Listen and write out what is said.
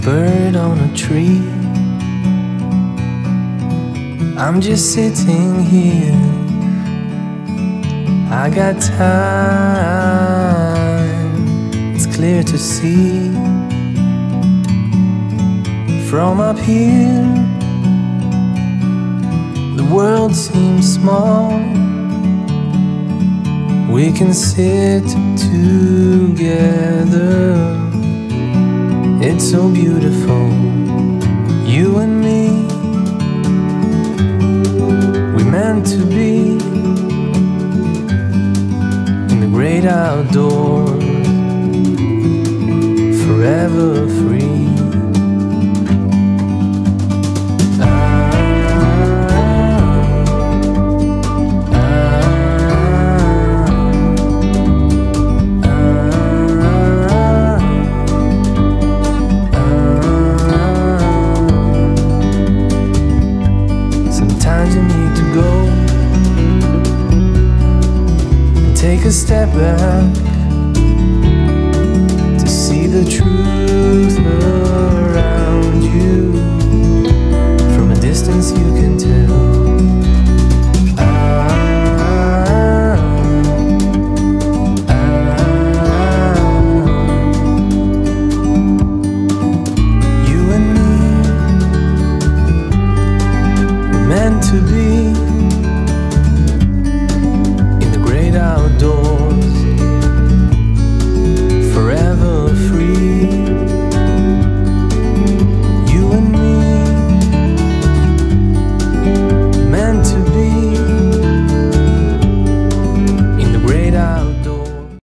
bird on a tree. I'm just sitting here, I got time, it's clear to see. From up here, the world seems small. We can sit together, it's so beautiful, you and me. We meant to be in the great outdoors, forever free.